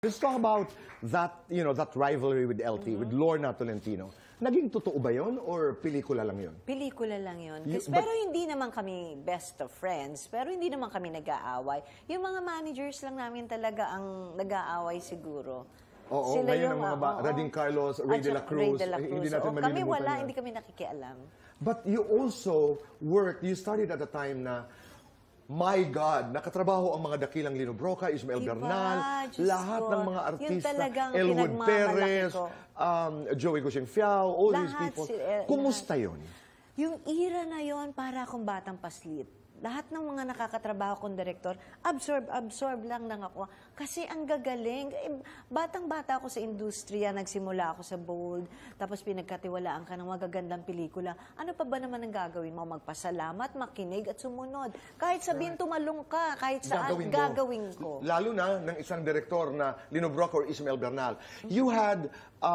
Let's talk about that, that rivalry with LT, with Lorna Tolentino. Naging totoo ba yun or pelikula lang yun? Pelikula lang yun. Pero hindi naman kami best of friends. Pero hindi naman kami nag-aaway. Yung mga managers lang namin talaga ang nag-aaway siguro. Oo, Sila ngayon yung, ang mga Rading Carlos, Ray de la Cruz, hindi natin malilimutan kami wala, yan. hindi kami nakikialam. But you also you started at a time na, my God, nakatrabaho ang mga dakilang Lino Brocka, Ismael Bernal, lahat ng mga artista, Elwood Perez, Joey Gusing Fiao, all these people. Kumusta yun? Yung era na yon para akong batang paslit. Lahat ng mga nakakatrabaho kong direktor, absorb lang ako. Kasi ang gagaling. Batang-bata ako sa industriya, nagsimula ako sa Bold, tapos pinagkatiwalaan ka ng magagandang pelikula. Ano pa ba naman ang gagawin mo? Magpasalamat, makinig at sumunod. Kahit sabihin tumalong ka, kahit saan, gagawin ko. Lalo na ng isang direktor na Lino Brocka or Ismael Bernal. You had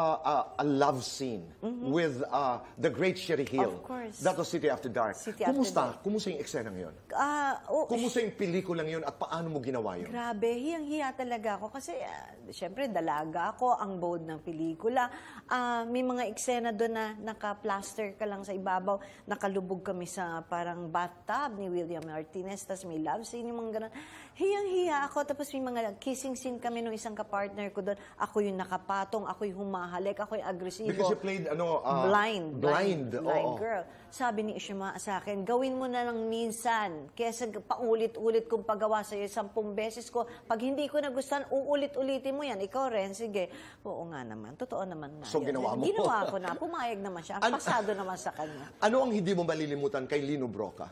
a love scene with the great Sherry Hill. Of course. That was City After Dark. Kumusta yung eksena ngayon? Kumusta yung pelikulang yun at paano mo ginawa yun? Grabe, hiyang-hiya talaga ako kasi syempre dalaga ako, ang bold ng pelikula. May mga eksena doon na naka-plaster ka lang sa ibabaw, nakalubog kami sa parang bathtub ni William Martinez, tapos may love scene, yung mga ganun. Hiyang-hiya ako, tapos may mga kissing scene kami nung isang kapartner ko doon. Ako yung nakapatong, ako yung humahalik, ako yung agresibo. Because you played blind girl. Sabi ni Ishima sa akin, gawin mo na lang minsan, kesa paulit-ulit kong pagawa sa'yo 10 beses ko. Pag hindi ko nagustuhan, uulit-ulitin mo yan. Ikaw rin, sige. Oo nga naman, totoo naman na. So ginawa mo? Ginawa ko na, pumayag naman siya. Ang pasado naman sa kanya. Ano ang hindi mo malilimutan kay Lino Brocka?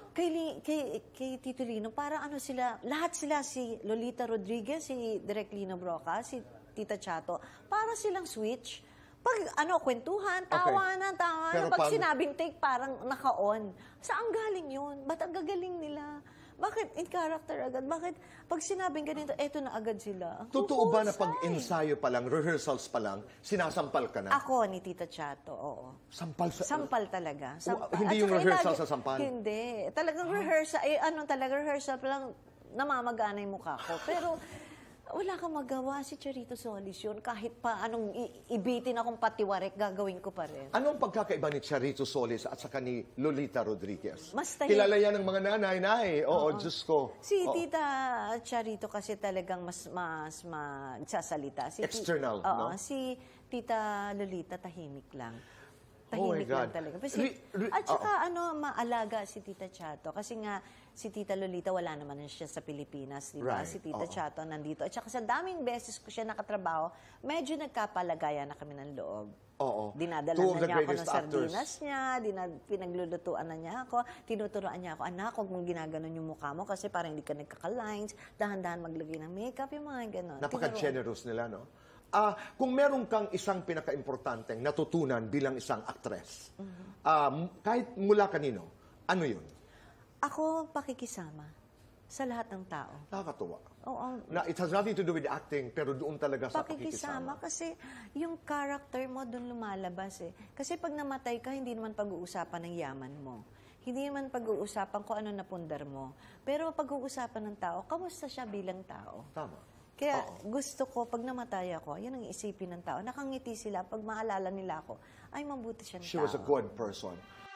Kay Tito Lino, para ano sila, lahat sila, si Lolita Rodriguez, si Direk Lino Brocka, si Tita Chato, para silang switch. Pag kwentuhan, tawanan. Pag sinabing take, parang naka-on. Saan galing yun? Ba't ang gagaling nila? Bakit in character agad? Bakit pag sinabing ganito, eto na agad sila? Totoo ba na pag ensayo pa lang, rehearsals pa lang, sinasampal ka na? Ako ni Tita Chato, oo. Sampal talaga. Hindi yung rehearsal sa sampal? Hindi. Talagang rehearsal, rehearsal pa lang, namamagana yung mukha ko. Pero wala kang magawa, si Charito Solis yun. Kahit pa anong ibitin akong patiwarek, gagawin ko pa rin. Anong pagkakaiba ni Charito Solis at saka ni Lolita Rodriguez? Mas kilala yan ng mga nanay. Oo, Diyos ko. Si Tita Charito kasi talagang mas magsasalita. External, no? Si Tita Lolita tahimik lang. Tahimik lang talaga. At saka maalaga si Tita Chato. Kasi nga, si Tita Lolita, wala naman siya sa Pilipinas, di ba? Si Tita Chato nandito. At saka sa daming beses ko siya nakatrabaho, medyo nagkapalagayan na kami ng loob. Oo. Dinadala na niya ako ng sardinas niya, pinaglulutuan na niya ako, tinuturoan niya ako, anak, huwag mong ginaganon yung mukha mo kasi parang hindi ka nagkaka-lines, dahan-dahan maglagay ng makeup, yung mga ganon. Napaka-generous nila, no? Kung meron kang isang pinaka-importanteng natutunan bilang isang actress, kahit mula kanino, ano yun? Ako, pakikisama sa lahat ng tao. Nakakatuwa. Oo. It has nothing to do with acting, pero doon talaga sa pakikisama. Kasi yung character mo doon lumalabas eh. Kasi pag namatay ka, hindi naman pag-uusapan ng yaman mo. Hindi naman pag-uusapan kung ano napundar mo. Pero pag-uusapan ng tao, kamusta siya bilang tao? Tama. Kaya gusto ko, pag namatay ako, yun ang isipin ng tao. Nakangiti sila, pag maalala nila ako, ay mabuti siyang tao. She was a good person.